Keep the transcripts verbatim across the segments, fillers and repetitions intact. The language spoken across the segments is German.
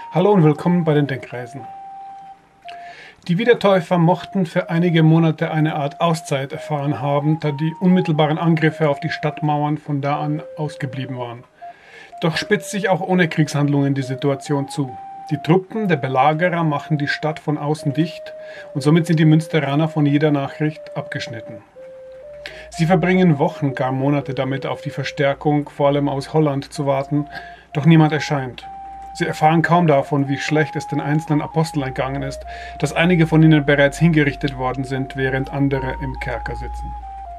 Hallo und willkommen bei den Denkreisen. Die Wiedertäufer mochten für einige Monate eine Art Auszeit erfahren haben, da die unmittelbaren Angriffe auf die Stadtmauern von da an ausgeblieben waren. Doch spitzt sich auch ohne Kriegshandlungen die Situation zu. Die Truppen der Belagerer machen die Stadt von außen dicht und somit sind die Münsteraner von jeder Nachricht abgeschnitten. Sie verbringen Wochen, gar Monate damit, auf die Verstärkung, vor allem aus Holland, zu warten, doch niemand erscheint. Sie erfahren kaum davon, wie schlecht es den einzelnen Aposteln ergangen ist, dass einige von ihnen bereits hingerichtet worden sind, während andere im Kerker sitzen.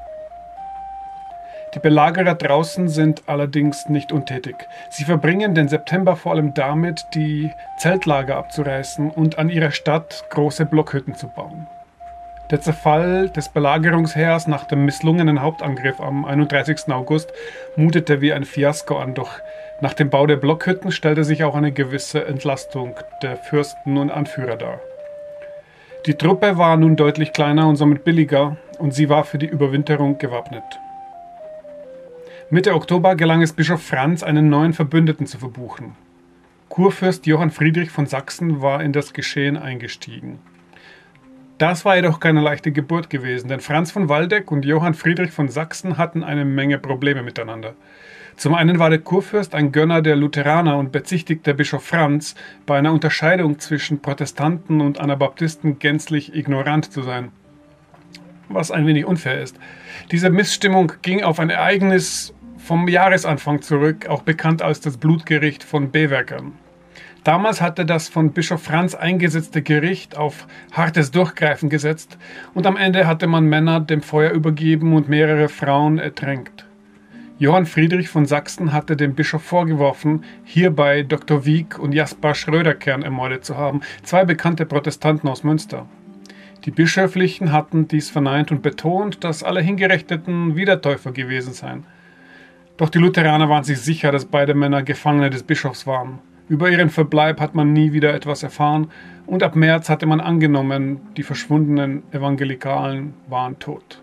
Die Belagerer draußen sind allerdings nicht untätig. Sie verbringen den September vor allem damit, die Zeltlager abzureißen und an ihrer Stadt große Blockhütten zu bauen. Der Zerfall des Belagerungsheers nach dem misslungenen Hauptangriff am einunddreißigsten August mutete wie ein Fiasko an, doch nach dem Bau der Blockhütten stellte sich auch eine gewisse Entlastung der Fürsten und Anführer dar. Die Truppe war nun deutlich kleiner und somit billiger und sie war für die Überwinterung gewappnet. Mitte Oktober gelang es Bischof Franz, einen neuen Verbündeten zu verbuchen. Kurfürst Johann Friedrich von Sachsen war in das Geschehen eingestiegen. Das war jedoch keine leichte Geburt gewesen, denn Franz von Waldeck und Johann Friedrich von Sachsen hatten eine Menge Probleme miteinander. Zum einen war der Kurfürst ein Gönner der Lutheraner und bezichtigte Bischof Franz, bei einer Unterscheidung zwischen Protestanten und Anabaptisten gänzlich ignorant zu sein. Was ein wenig unfair ist. Diese Missstimmung ging auf ein Ereignis vom Jahresanfang zurück, auch bekannt als das Blutgericht von Bewerkern. Damals hatte das von Bischof Franz eingesetzte Gericht auf hartes Durchgreifen gesetzt und am Ende hatte man Männer dem Feuer übergeben und mehrere Frauen ertränkt. Johann Friedrich von Sachsen hatte dem Bischof vorgeworfen, hierbei Doktor Wieck und Jasper Schröderkern ermordet zu haben, zwei bekannte Protestanten aus Münster. Die Bischöflichen hatten dies verneint und betont, dass alle Hingerichteten Wiedertäufer gewesen seien. Doch die Lutheraner waren sich sicher, dass beide Männer Gefangene des Bischofs waren. Über ihren Verbleib hat man nie wieder etwas erfahren und ab März hatte man angenommen, die verschwundenen Evangelikalen waren tot.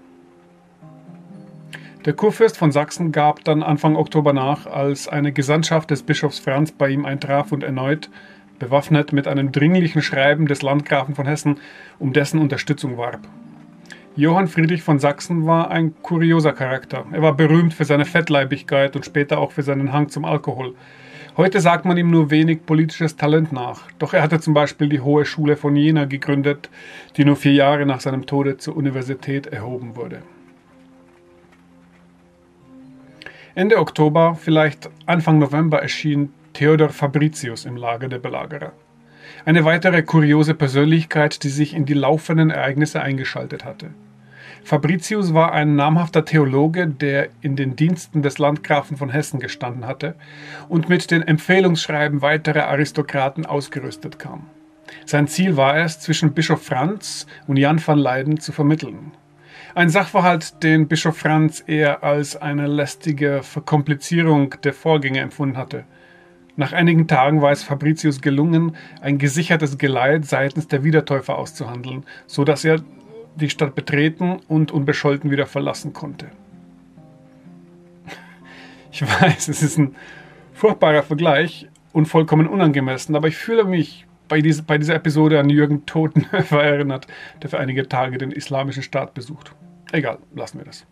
Der Kurfürst von Sachsen gab dann Anfang Oktober nach, als eine Gesandtschaft des Bischofs Franz bei ihm eintraf und erneut, bewaffnet mit einem dringlichen Schreiben des Landgrafen von Hessen, um dessen Unterstützung warb. Johann Friedrich von Sachsen war ein kurioser Charakter. Er war berühmt für seine Fettleibigkeit und später auch für seinen Hang zum Alkohol. Heute sagt man ihm nur wenig politisches Talent nach. Doch er hatte zum Beispiel die Hohe Schule von Jena gegründet, die nur vier Jahre nach seinem Tode zur Universität erhoben wurde. Ende Oktober, vielleicht Anfang November, erschien Theodor Fabricius im Lager der Belagerer. Eine weitere kuriose Persönlichkeit, die sich in die laufenden Ereignisse eingeschaltet hatte. Fabricius war ein namhafter Theologe, der in den Diensten des Landgrafen von Hessen gestanden hatte und mit den Empfehlungsschreiben weiterer Aristokraten ausgerüstet kam. Sein Ziel war es, zwischen Bischof Franz und Jan van Leyden zu vermitteln. Ein Sachverhalt, den Bischof Franz eher als eine lästige Verkomplizierung der Vorgänge empfunden hatte. Nach einigen Tagen war es Fabricius gelungen, ein gesichertes Geleit seitens der Wiedertäufer auszuhandeln, so dass er die Stadt betreten und unbescholten wieder verlassen konnte. Ich weiß, es ist ein furchtbarer Vergleich und vollkommen unangemessen, aber ich fühle mich bei, diese, bei dieser Episode an Jürgen Totenhöfer erinnert, der für einige Tage den Islamischen Staat besucht. Egal, lassen wir das.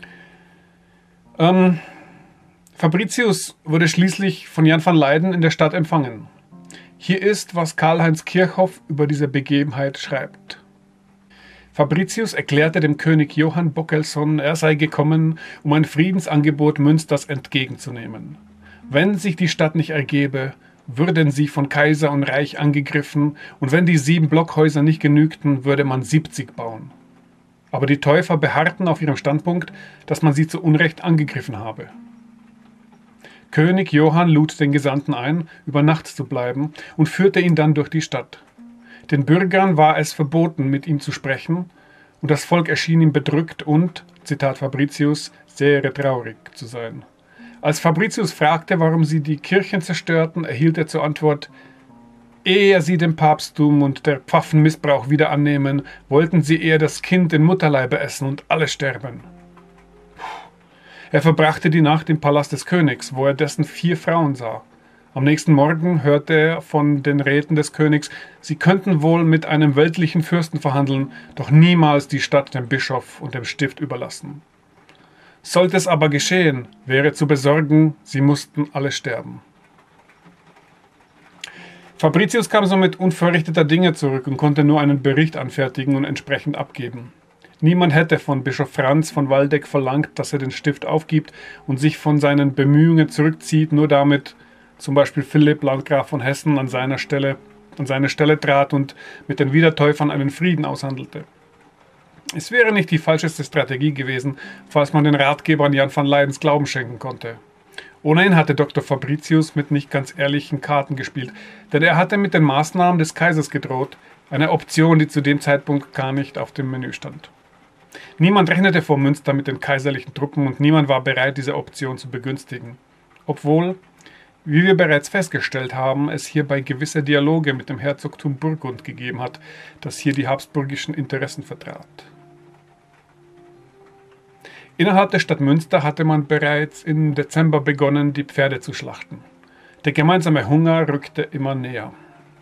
Ähm, Fabricius wurde schließlich von Jan van Leyden in der Stadt empfangen. Hier ist, was Karl-Heinz Kirchhoff über diese Begebenheit schreibt. Fabricius erklärte dem König Johann Bockelson, er sei gekommen, um ein Friedensangebot Münsters entgegenzunehmen. Wenn sich die Stadt nicht ergebe, würden sie von Kaiser und Reich angegriffen und wenn die sieben Blockhäuser nicht genügten, würde man siebzig bauen. Aber die Täufer beharrten auf ihrem Standpunkt, dass man sie zu Unrecht angegriffen habe. König Johann lud den Gesandten ein, über Nacht zu bleiben und führte ihn dann durch die Stadt. Den Bürgern war es verboten, mit ihm zu sprechen, und das Volk erschien ihm bedrückt und, Zitat Fabricius, sehr traurig zu sein. Als Fabricius fragte, warum sie die Kirchen zerstörten, erhielt er zur Antwort: Ehe sie den Papsttum und der Pfaffenmissbrauch wieder annehmen, wollten sie eher das Kind in Mutterleibe essen und alle sterben. Er verbrachte die Nacht im Palast des Königs, wo er dessen vier Frauen sah. Am nächsten Morgen hörte er von den Räten des Königs, sie könnten wohl mit einem weltlichen Fürsten verhandeln, doch niemals die Stadt dem Bischof und dem Stift überlassen. Sollte es aber geschehen, wäre zu besorgen, sie mussten alle sterben. Fabricius kam somit unverrichteter Dinge zurück und konnte nur einen Bericht anfertigen und entsprechend abgeben. Niemand hätte von Bischof Franz von Waldeck verlangt, dass er den Stift aufgibt und sich von seinen Bemühungen zurückzieht, nur damit zum Beispiel Philipp, Landgraf von Hessen, an seiner Stelle, an seine Stelle trat und mit den Wiedertäufern einen Frieden aushandelte. Es wäre nicht die falscheste Strategie gewesen, falls man den Ratgebern Jan van Leydens Glauben schenken konnte. Ohnehin hatte Doktor Fabricius mit nicht ganz ehrlichen Karten gespielt, denn er hatte mit den Maßnahmen des Kaisers gedroht, eine Option, die zu dem Zeitpunkt gar nicht auf dem Menü stand. Niemand rechnete vor Münster mit den kaiserlichen Truppen und niemand war bereit, diese Option zu begünstigen. Obwohl, wie wir bereits festgestellt haben, es hierbei gewisse Dialoge mit dem Herzogtum Burgund gegeben hat, das hier die habsburgischen Interessen vertrat. Innerhalb der Stadt Münster hatte man bereits im Dezember begonnen, die Pferde zu schlachten. Der gemeinsame Hunger rückte immer näher.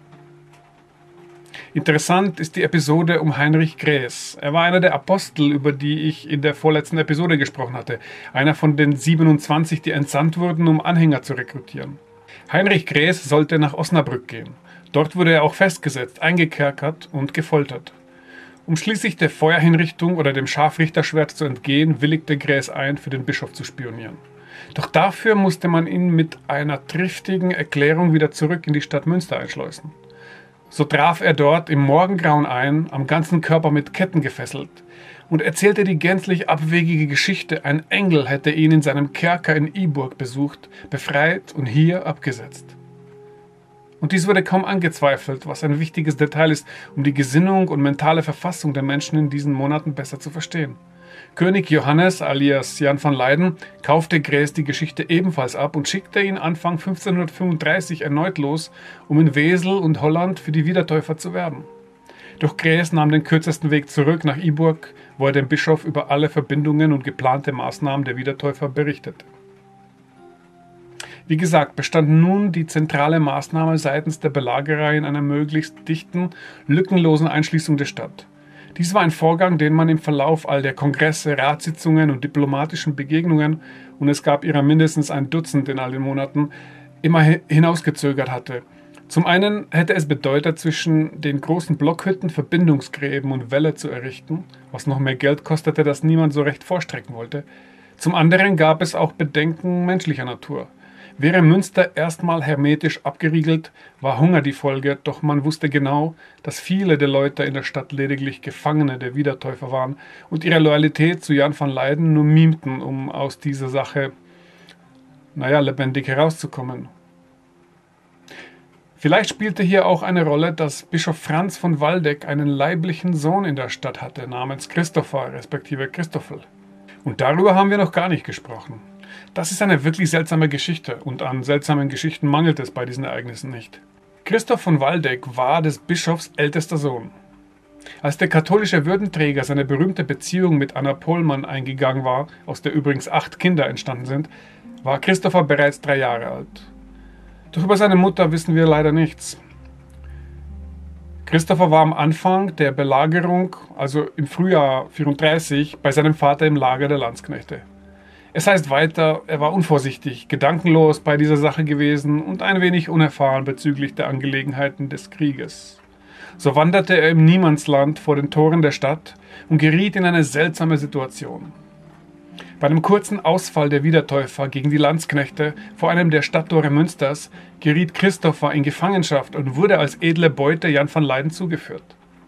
Interessant ist die Episode um Heinrich Graes. Er war einer der Apostel, über die ich in der vorletzten Episode gesprochen hatte. Einer von den siebenundzwanzig, die entsandt wurden, um Anhänger zu rekrutieren. Heinrich Graes sollte nach Osnabrück gehen. Dort wurde er auch festgesetzt, eingekerkert und gefoltert. Um schließlich der Feuerhinrichtung oder dem Scharfrichterschwert zu entgehen, willigte Graes ein, für den Bischof zu spionieren. Doch dafür musste man ihn mit einer triftigen Erklärung wieder zurück in die Stadt Münster einschleusen. So traf er dort im Morgengrauen ein, am ganzen Körper mit Ketten gefesselt, und erzählte die gänzlich abwegige Geschichte, ein Engel hätte ihn in seinem Kerker in Iburg besucht, befreit und hier abgesetzt. Und dies wurde kaum angezweifelt, was ein wichtiges Detail ist, um die Gesinnung und mentale Verfassung der Menschen in diesen Monaten besser zu verstehen. König Johannes alias Jan van Leyden kaufte Graes die Geschichte ebenfalls ab und schickte ihn Anfang fünfzehnhundertfünfunddreißig erneut los, um in Wesel und Holland für die Wiedertäufer zu werben. Doch Graes nahm den kürzesten Weg zurück nach Iburg, wo er dem Bischof über alle Verbindungen und geplante Maßnahmen der Wiedertäufer berichtete. Wie gesagt, bestand nun die zentrale Maßnahme seitens der Belagerer in einer möglichst dichten, lückenlosen Einschließung der Stadt. Dies war ein Vorgang, den man im Verlauf all der Kongresse, Ratssitzungen und diplomatischen Begegnungen, und es gab ihrer mindestens ein Dutzend in all den Monaten, immer hinausgezögert hatte. Zum einen hätte es bedeutet, zwischen den großen Blockhütten Verbindungsgräben und Wälle zu errichten, was noch mehr Geld kostete, das niemand so recht vorstrecken wollte. Zum anderen gab es auch Bedenken menschlicher Natur. Wäre Münster erstmal hermetisch abgeriegelt, war Hunger die Folge, doch man wusste genau, dass viele der Leute in der Stadt lediglich Gefangene der Wiedertäufer waren und ihre Loyalität zu Jan van Leyden nur mimten, um aus dieser Sache, naja, lebendig herauszukommen. Vielleicht spielte hier auch eine Rolle, dass Bischof Franz von Waldeck einen leiblichen Sohn in der Stadt hatte, namens Christopher respektive Christoffel. Und darüber haben wir noch gar nicht gesprochen. Das ist eine wirklich seltsame Geschichte und an seltsamen Geschichten mangelt es bei diesen Ereignissen nicht. Christoph von Waldeck war des Bischofs ältester Sohn. Als der katholische Würdenträger seine berühmte Beziehung mit Anna Pohlmann eingegangen war, aus der übrigens acht Kinder entstanden sind, war Christopher bereits drei Jahre alt. Doch über seine Mutter wissen wir leider nichts. Christopher war am Anfang der Belagerung, also im Frühjahr vierunddreißig, bei seinem Vater im Lager der Landsknechte. Es heißt weiter, er war unvorsichtig, gedankenlos bei dieser Sache gewesen und ein wenig unerfahren bezüglich der Angelegenheiten des Krieges. So wanderte er im Niemandsland vor den Toren der Stadt und geriet in eine seltsame Situation. Bei einem kurzen Ausfall der Wiedertäufer gegen die Landsknechte vor einem der Stadttore Münsters geriet Christopher in Gefangenschaft und wurde als edle Beute Jan van Leyden zugeführt.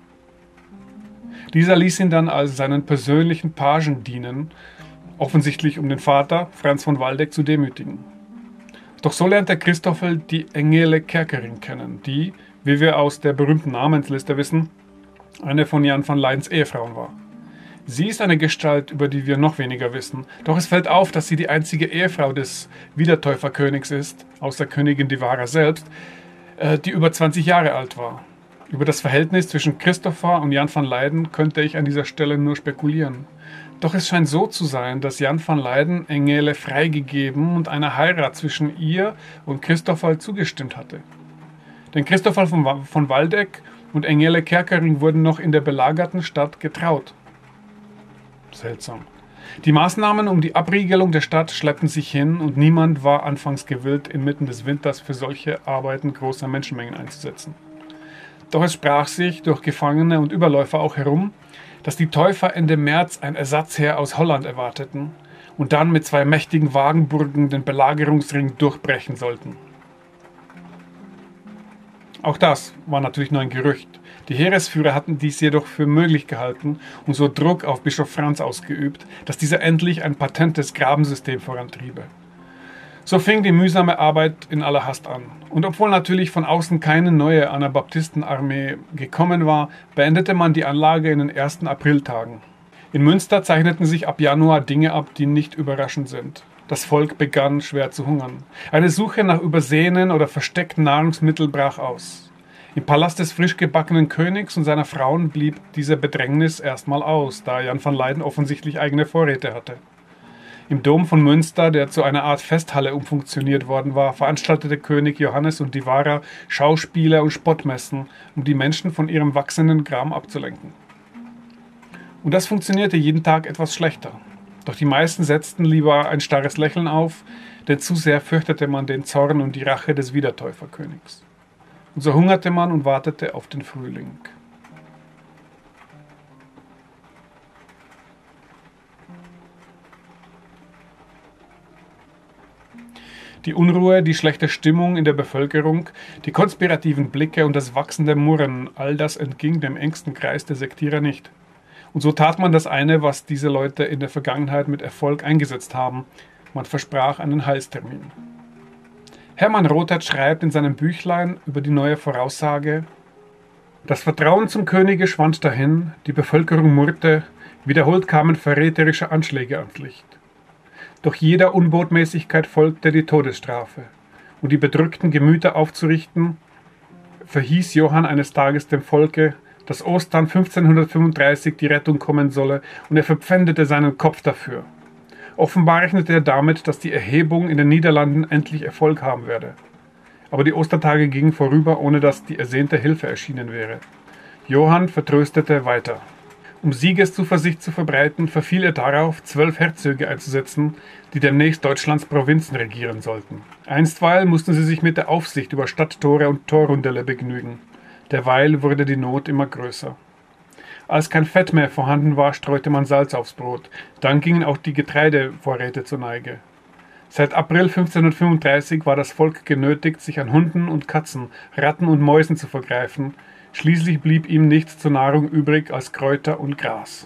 Dieser ließ ihn dann als seinen persönlichen Pagen dienen, offensichtlich um den Vater, Franz von Waldeck, zu demütigen. Doch so lernte Christoffel die Engele Kerkerin kennen, die, wie wir aus der berühmten Namensliste wissen, eine von Jan van Leydens Ehefrauen war. Sie ist eine Gestalt, über die wir noch weniger wissen, doch es fällt auf, dass sie die einzige Ehefrau des Wiedertäuferkönigs ist, außer Königin Divara selbst, die über zwanzig Jahre alt war. Über das Verhältnis zwischen Christopher und Jan van Leyden könnte ich an dieser Stelle nur spekulieren. Doch es scheint so zu sein, dass Jan van Leyden Engele freigegeben und einer Heirat zwischen ihr und Christoffel zugestimmt hatte. Denn Christoffel von, von Waldeck und Engele Kerkering wurden noch in der belagerten Stadt getraut. Seltsam. Die Maßnahmen um die Abriegelung der Stadt schleppten sich hin und niemand war anfangs gewillt, inmitten des Winters für solche Arbeiten großer Menschenmengen einzusetzen. Doch es sprach sich durch Gefangene und Überläufer auch herum, dass die Täufer Ende März ein Ersatzheer aus Holland erwarteten und dann mit zwei mächtigen Wagenburgen den Belagerungsring durchbrechen sollten. Auch das war natürlich nur ein Gerücht. Die Heeresführer hatten dies jedoch für möglich gehalten und so Druck auf Bischof Franz ausgeübt, dass dieser endlich ein patentes Grabensystem vorantriebe. So fing die mühsame Arbeit in aller Hast an. Und obwohl natürlich von außen keine neue Anabaptistenarmee gekommen war, beendete man die Anlage in den ersten Apriltagen. In Münster zeichneten sich ab Januar Dinge ab, die nicht überraschend sind. Das Volk begann schwer zu hungern. Eine Suche nach übersehenen oder versteckten Nahrungsmitteln brach aus. Im Palast des frisch gebackenen Königs und seiner Frauen blieb diese Bedrängnis erstmal aus, da Jan van Leyden offensichtlich eigene Vorräte hatte. Im Dom von Münster, der zu einer Art Festhalle umfunktioniert worden war, veranstaltete König Johannes und Divara Schauspiele und Spottmessen, um die Menschen von ihrem wachsenden Gram abzulenken. Und das funktionierte jeden Tag etwas schlechter. Doch die meisten setzten lieber ein starres Lächeln auf, denn zu sehr fürchtete man den Zorn und die Rache des Wiedertäuferkönigs. Und so hungerte man und wartete auf den Frühling. Die Unruhe, die schlechte Stimmung in der Bevölkerung, die konspirativen Blicke und das wachsende Murren, all das entging dem engsten Kreis der Sektierer nicht. Und so tat man das eine, was diese Leute in der Vergangenheit mit Erfolg eingesetzt haben. Man versprach einen Heilstermin. Hermann Rothert schreibt in seinem Büchlein über die neue Voraussage: Das Vertrauen zum Könige schwand dahin, die Bevölkerung murrte, wiederholt kamen verräterische Anschläge ans Licht. Doch jeder Unbotmäßigkeit folgte die Todesstrafe. Um die bedrückten Gemüter aufzurichten, verhieß Johann eines Tages dem Volke, dass Ostern fünfzehnhundertfünfunddreißig die Rettung kommen solle, und er verpfändete seinen Kopf dafür. Offenbar rechnete er damit, dass die Erhebung in den Niederlanden endlich Erfolg haben werde. Aber die Ostertage gingen vorüber, ohne dass die ersehnte Hilfe erschienen wäre. Johann vertröstete weiter. Um Siegeszuversicht zu verbreiten, verfiel er darauf, zwölf Herzöge einzusetzen, die demnächst Deutschlands Provinzen regieren sollten. Einstweilen mussten sie sich mit der Aufsicht über Stadttore und Torrundelle begnügen. Derweil wurde die Not immer größer. Als kein Fett mehr vorhanden war, streute man Salz aufs Brot. Dann gingen auch die Getreidevorräte zur Neige. Seit April fünfzehnhundertfünfunddreißig war das Volk genötigt, sich an Hunden und Katzen, Ratten und Mäusen zu vergreifen. Schließlich blieb ihm nichts zur Nahrung übrig als Kräuter und Gras.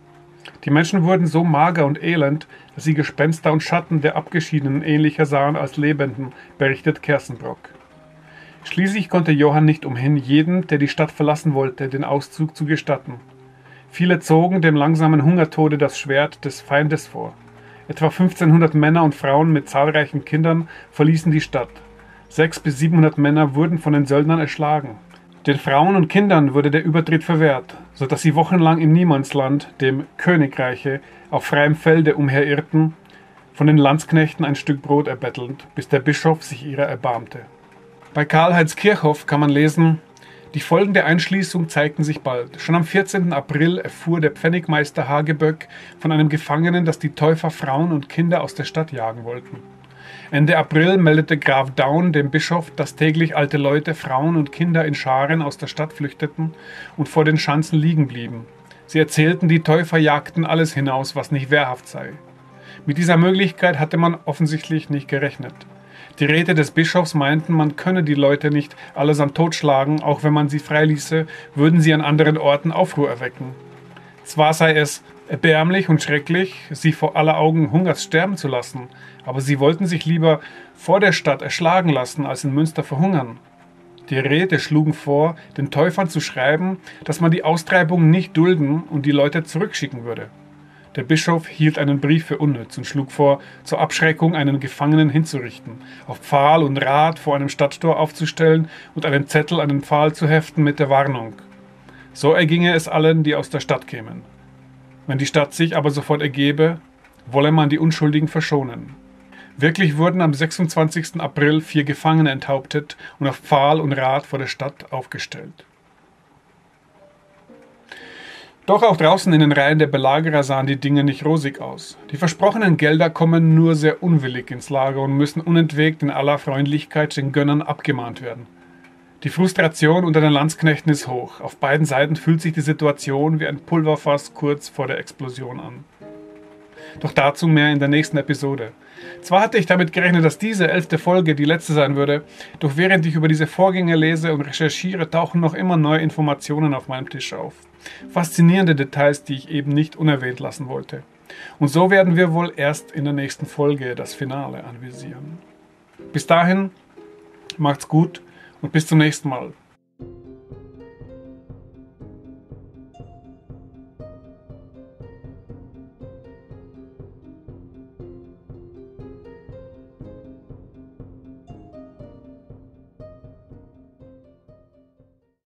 Die Menschen wurden so mager und elend, dass sie Gespenster und Schatten der Abgeschiedenen ähnlicher sahen als Lebenden, berichtet Kersenbrock. Schließlich konnte Johann nicht umhin, jeden, der die Stadt verlassen wollte, den Auszug zu gestatten. Viele zogen dem langsamen Hungertode das Schwert des Feindes vor. Etwa fünfzehnhundert Männer und Frauen mit zahlreichen Kindern verließen die Stadt. Sechshundert bis siebenhundert Männer wurden von den Söldnern erschlagen. Den Frauen und Kindern wurde der Übertritt verwehrt, sodass sie wochenlang im Niemandsland, dem Königreiche, auf freiem Felde umherirrten, von den Landsknechten ein Stück Brot erbettelnd, bis der Bischof sich ihrer erbarmte. Bei Karl-Heinz Kirchhoff kann man lesen: Die Folgen der Einschließung zeigten sich bald. Schon am vierzehnten April erfuhr der Pfennigmeister Hageböck von einem Gefangenen, dass die Täufer Frauen und Kinder aus der Stadt jagen wollten. Ende April meldete Graf Daun dem Bischof, dass täglich alte Leute, Frauen und Kinder in Scharen aus der Stadt flüchteten und vor den Schanzen liegen blieben. Sie erzählten, die Täufer jagten alles hinaus, was nicht wehrhaft sei. Mit dieser Möglichkeit hatte man offensichtlich nicht gerechnet. Die Räte des Bischofs meinten, man könne die Leute nicht allesamt totschlagen, auch wenn man sie freiließe, würden sie an anderen Orten Aufruhr erwecken. Zwar sei es erbärmlich und schrecklich, sie vor aller Augen Hungers sterben zu lassen, aber sie wollten sich lieber vor der Stadt erschlagen lassen, als in Münster verhungern. Die Räte schlugen vor, den Täufern zu schreiben, dass man die Austreibung nicht dulden und die Leute zurückschicken würde. Der Bischof hielt einen Brief für unnütz und schlug vor, zur Abschreckung einen Gefangenen hinzurichten, auf Pfahl und Rad vor einem Stadttor aufzustellen und einen Zettel an den Pfahl zu heften mit der Warnung: So erginge es allen, die aus der Stadt kämen. Wenn die Stadt sich aber sofort ergebe, wolle man die Unschuldigen verschonen. Wirklich wurden am sechsundzwanzigsten April vier Gefangene enthauptet und auf Pfahl und Rad vor der Stadt aufgestellt. Doch auch draußen in den Reihen der Belagerer sahen die Dinge nicht rosig aus. Die versprochenen Gelder kommen nur sehr unwillig ins Lager und müssen unentwegt in aller Freundlichkeit den Gönnern abgemahnt werden. Die Frustration unter den Landsknechten ist hoch. Auf beiden Seiten fühlt sich die Situation wie ein Pulverfass kurz vor der Explosion an. Doch dazu mehr in der nächsten Episode. Zwar hatte ich damit gerechnet, dass diese elfte Folge die letzte sein würde, doch während ich über diese Vorgänge lese und recherchiere, tauchen noch immer neue Informationen auf meinem Tisch auf. Faszinierende Details, die ich eben nicht unerwähnt lassen wollte. Und so werden wir wohl erst in der nächsten Folge das Finale anvisieren. Bis dahin, macht's gut und bis zum nächsten Mal.